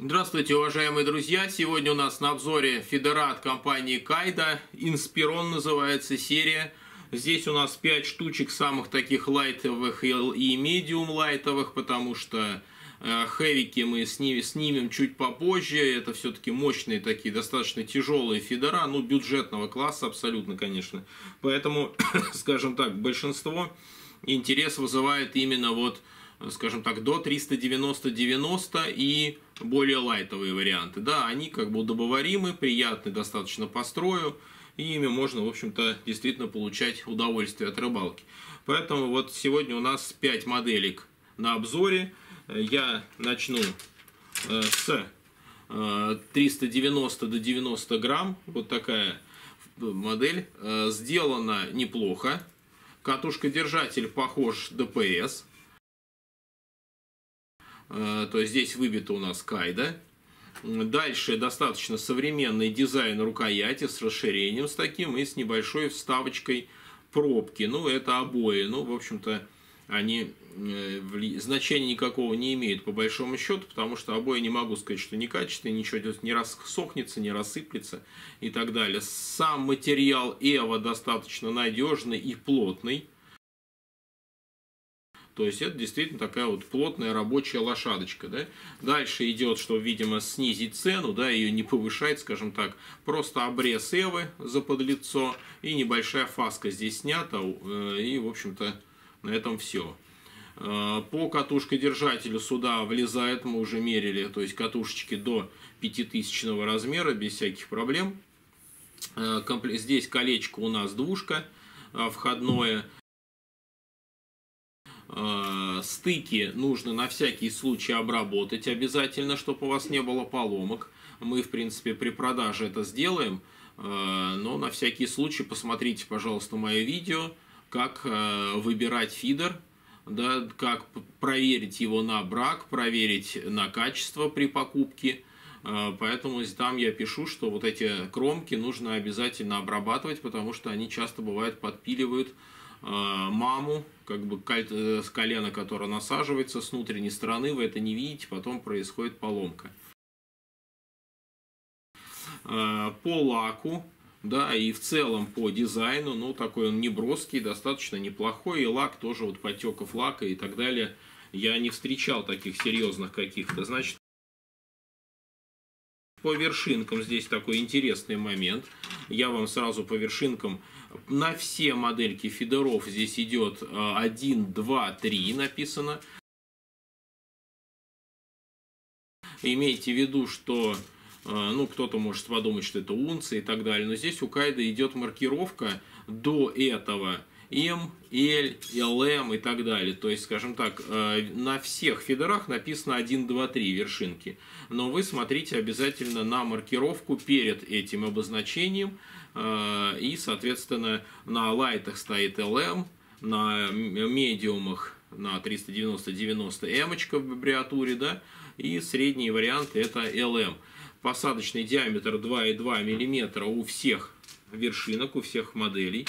Здравствуйте, уважаемые друзья! Сегодня у нас на обзоре фидера от компании Kaido. Inspiron называется серия. Здесь у нас 5 штучек самых таких лайтовых и медиум лайтовых, потому что хэвики мы снимем чуть попозже. Это все-таки мощные такие, достаточно тяжелые фидера, ну бюджетного класса абсолютно, конечно. Поэтому, скажем так, большинство интерес вызывает именно вот, скажем так, до 390-90 и более лайтовые варианты. Да, они как бы удобоваримы, приятны достаточно по строю, и ими можно, в общем-то, действительно получать удовольствие от рыбалки. Поэтому вот сегодня у нас 5 моделек на обзоре. Я начну с 390 до 90 грамм. Вот такая модель. Сделана неплохо. Катушка-держатель похож ДПС. То есть здесь выбито у нас Kaido. Дальше достаточно современный дизайн рукояти с расширением с таким и с небольшой вставочкой пробки. Ну, это обои. Ну, в общем-то, они значения никакого не имеют по большому счету, потому что обои, не могу сказать, что некачественные, ничего не рассохнется, не рассыплется и так далее. Сам материал EVO достаточно надежный и плотный. То есть это действительно такая вот плотная рабочая лошадочка. Да? Дальше идет, что, видимо, снизить цену, да, ее не повышать, скажем так, просто обрез эвы за подлицо и небольшая фаска здесь снята, и, в общем-то, на этом все. По катушкодержателю сюда влезает, мы уже мерили, то есть катушечки до 5000 размера, без всяких проблем. Здесь колечко у нас двушка входное. Стыки нужно на всякий случай обработать обязательно, чтобы у вас не было поломок. Мы, в принципе, при продаже это сделаем, но на всякий случай посмотрите, пожалуйста, мое видео, как выбирать фидер, да, как проверить его на брак, проверить на качество при покупке. Поэтому там я пишу, что вот эти кромки нужно обязательно обрабатывать, потому что они часто бывают подпиливают маму, как бы с колена, которое насаживается с внутренней стороны, вы это не видите, потом происходит поломка. По лаку, да, и в целом по дизайну, ну, такой он неброский, достаточно неплохой, и лак тоже, вот потеков лака и так далее, я не встречал таких серьезных каких-то. Значит, по вершинкам здесь такой интересный момент. Я вам сразу по вершинкам. На все модельки фидеров здесь идет 1, 2, 3 написано. Имейте в виду, что ну, кто-то может подумать, что это унция и так далее. Но здесь у Kaido идет маркировка до этого М, Л, ЛМ и так далее. То есть, скажем так, на всех фидерах написано 1, 2, 3 вершинки. Но вы смотрите обязательно на маркировку перед этим обозначением. И, соответственно, на лайтах стоит ЛМ, на медиумах на 390-90 М-очка в аббревиатуре, да, и средний вариант это ЛМ. Посадочный диаметр 2,2 мм у всех вершинок, у всех моделей.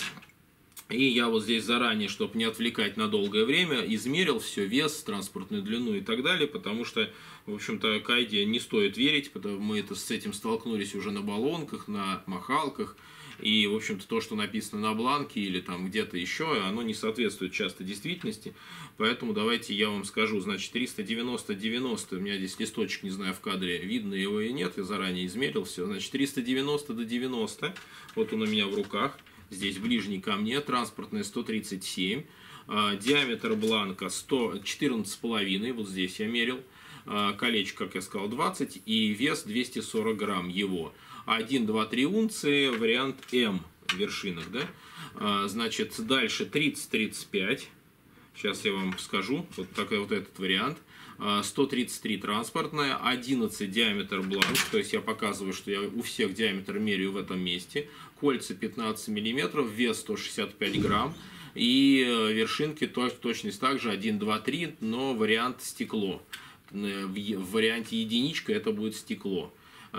И я вот здесь заранее, чтобы не отвлекать на долгое время, измерил все, вес, транспортную длину и так далее, потому что, в общем-то, Kaido не стоит верить, потому что мы с этим столкнулись уже на баллонках, на махалках, и, в общем-то, то, что написано на бланке или там где-то еще, оно не соответствует часто действительности, поэтому давайте я вам скажу, значит, 390-90, у меня здесь листочек, не знаю, в кадре, видно его и нет, я заранее измерил все, значит, 390 до 90, вот он у меня в руках. Здесь ближний ко мне, транспортная 137, диаметр бланка 14,5, вот здесь я мерил, колечко, как я сказал, 20 и вес 240 грамм его. 1, 2, 3 унции, вариант М вершинок, да? Значит, дальше 30-35, сейчас я вам скажу, вот такой вот этот вариант. 133 транспортная, 11 диаметр бланк, то есть я показываю, что я у всех диаметр меряю в этом месте. Кольца 15 мм, вес 165 грамм. И вершинки точность также 1, 2, 3, но вариант стекло. В варианте единичка это будет стекло.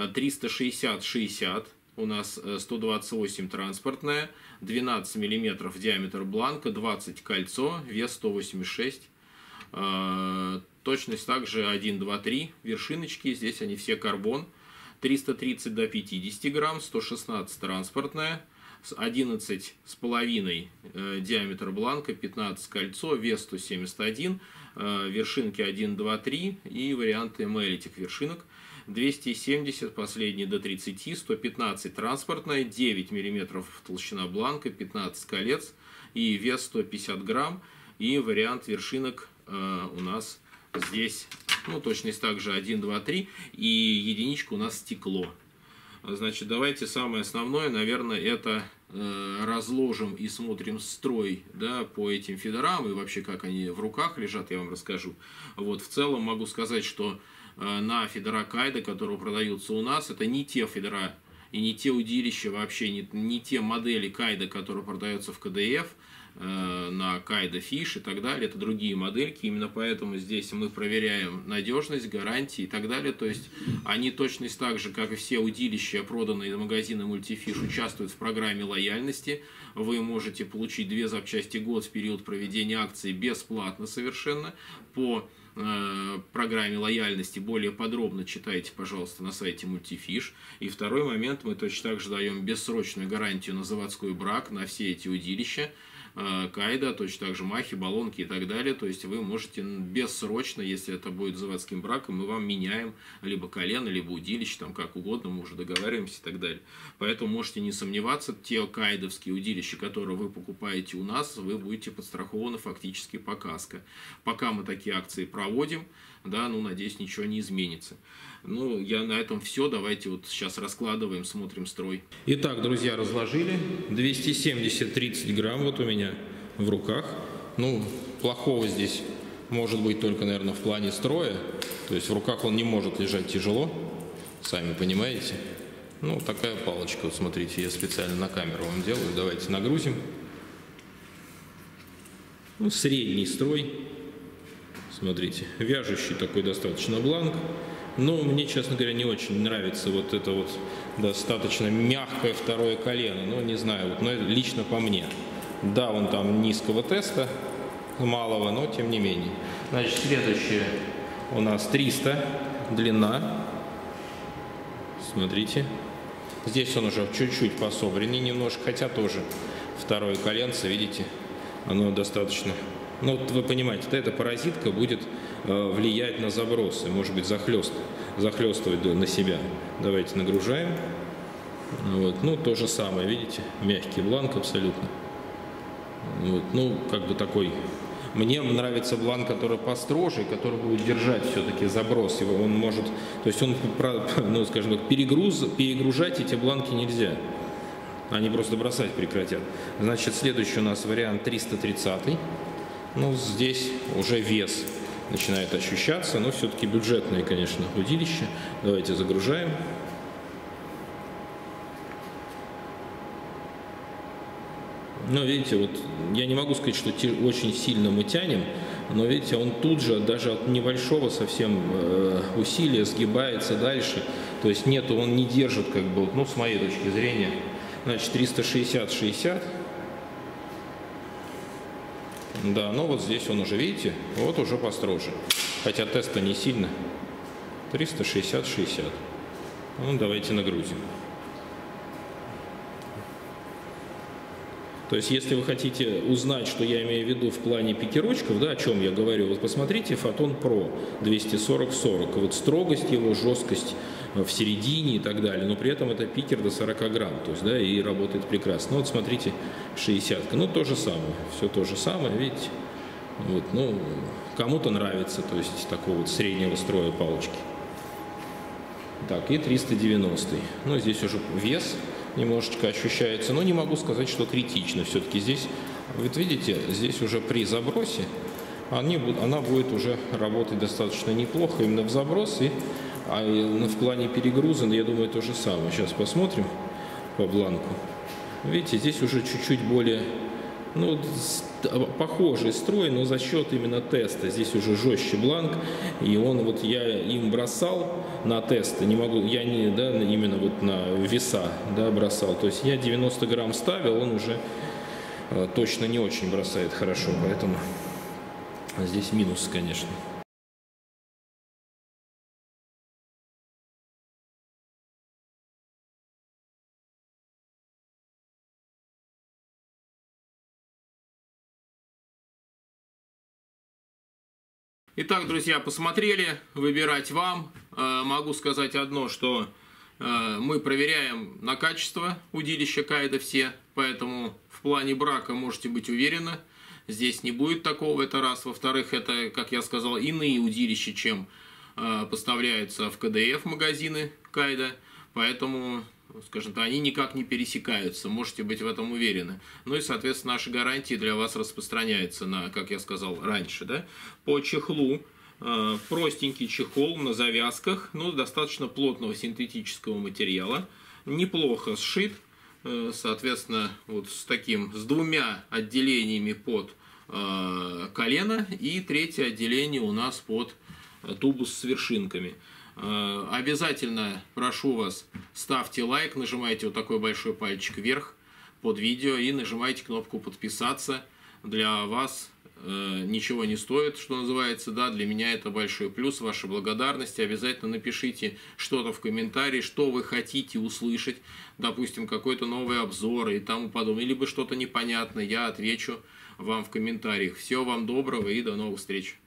360-60 у нас 128 транспортная, 12 мм диаметр бланка, 20 кольцо, вес 186. Точность также 1, 2, 3 вершиночки, здесь они все карбон. 330 до 50 грамм, 116 транспортная, 11,5 диаметр бланка, 15 кольцо, вес 171, вершинки 1, 2, 3 и варианты ML этих вершинок. 270 последний до 30, 115 транспортная, 9 мм толщина бланка, 15 колец и вес 150 грамм. И вариант вершинок у нас здесь, ну, точность также 1, 2, 3, и единичка у нас стекло. Значит, давайте самое основное, наверное, это разложим и смотрим строй, да, по этим фидерам, и вообще как они в руках лежат, я вам расскажу. Вот, в целом могу сказать, что на фидера Кайда, которые продаются у нас, это не те фидера и не те удилища, вообще не те модели Кайда, которые продаются в КДФ, на Кайда Фиш и так далее, это другие модельки, именно поэтому здесь мы проверяем надежность, гарантии и так далее, то есть они точность так же, как и все удилища, проданные из магазина Мультифиш, участвуют в программе лояльности. Вы можете получить 2 запчасти год в период проведения акции бесплатно совершенно по программе лояльности. Более подробно читайте, пожалуйста, на сайте Мультифиш. И второй момент, мы точно так же даем бессрочную гарантию на заводской брак на все эти удилища Кайда, точно так же махи, баллонки и так далее. То есть вы можете бессрочно, если это будет заводским браком, мы вам меняем либо колено, либо удилище, там как угодно, мы уже договариваемся и так далее. Поэтому можете не сомневаться, те кайдовские удилища, которые вы покупаете у нас, вы будете подстрахованы фактически по каско. Пока мы такие акции проводим, да, ну, надеюсь, ничего не изменится. Ну, я на этом все. Давайте вот сейчас раскладываем, смотрим строй. Итак, друзья, разложили. 270-30 грамм вот у меня в руках. Ну, плохого здесь может быть только, наверное, в плане строя. То есть в руках он не может лежать тяжело, сами понимаете. Ну, такая палочка, вот смотрите, я специально на камеру вам делаю. Давайте нагрузим. Ну, средний строй. Смотрите, вяжущий такой достаточно бланк. Но мне, честно говоря, не очень нравится вот это вот достаточно мягкое второе колено. Ну, не знаю, вот, но лично по мне. Да, вон там низкого теста, малого, но тем не менее. Значит, следующее у нас 300 длина. Смотрите. Здесь он уже чуть-чуть пособраннее немножко, хотя тоже второе коленце, видите, оно достаточно... Ну, вот вы понимаете, эта паразитка будет влиять на забросы, может быть, захлестывать на себя. Давайте нагружаем. Вот. Ну, то же самое, видите, мягкий бланк абсолютно. Вот. Ну, как бы такой... Мне нравится бланк, который построже, который будет держать все-таки заброс. Его он может... То есть он, ну, скажем так, перегружать эти бланки нельзя. Они просто бросать прекратят. Значит, следующий у нас вариант 330. Ну, здесь уже вес начинает ощущаться, но все-таки бюджетное, конечно, удилище. Давайте загружаем. Но видите, вот я не могу сказать, что очень сильно мы тянем, но видите, он тут же, даже от небольшого совсем усилия сгибается дальше. То есть нет, он не держит, как бы, ну, с моей точки зрения. Значит, 360-60. Да, но вот здесь он уже, видите, вот уже построже. Хотя тест-то не сильно. 360-60. Ну, давайте нагрузим. То есть, если вы хотите узнать, что я имею в виду в плане пикировочков, да, о чем я говорю, вот посмотрите Photon Pro 240-40. Вот строгость его, жесткость в середине и так далее, но при этом это пикер до 40 грамм, то есть, да, и работает прекрасно. Ну, вот смотрите, 60, ну, то же самое, все то же самое, видите. Вот, ну, кому-то нравится, то есть, такого вот среднего строя палочки. Так, и 390. Ну, здесь уже вес немножечко ощущается, но не могу сказать, что критично. Все-таки здесь, вот видите, здесь уже при забросе она будет уже работать достаточно неплохо именно в заброс. А в плане перегруза, я думаю, то же самое. Сейчас посмотрим по бланку. Видите, здесь уже чуть-чуть более, ну, похожий строй, но за счет именно теста. Здесь уже жестче бланк, и он, вот я им бросал на тесты, не могу, я не, да, именно вот на веса, да, бросал. То есть я 90 грамм ставил, он уже точно не очень бросает хорошо, поэтому здесь минус, конечно. Итак, друзья, посмотрели, выбирать вам. Могу сказать одно, что мы проверяем на качество удилища Кайда все, поэтому в плане брака можете быть уверены, здесь не будет такого, это раз. Во-вторых, это, как я сказал, иные удилища, чем поставляются в КДФ магазины Кайда, поэтому, скажем так, они никак не пересекаются, можете быть в этом уверены. Ну и, соответственно, наши гарантии для вас распространяются на, как я сказал раньше, да, по чехлу. Простенький чехол на завязках, ну, достаточно плотного синтетического материала, неплохо сшит, соответственно, вот с двумя отделениями под колено и третье отделение у нас под тубус с вершинками. Обязательно прошу вас, ставьте лайк, нажимайте вот такой большой пальчик вверх под видео и нажимайте кнопку подписаться. Для вас ничего не стоит, что называется, да, для меня это большой плюс, ваша благодарность. Обязательно напишите что-то в комментарии, что вы хотите услышать, допустим, какой-то новый обзор и тому подобное, либо что-то непонятное, я отвечу вам в комментариях. Всего вам доброго и до новых встреч.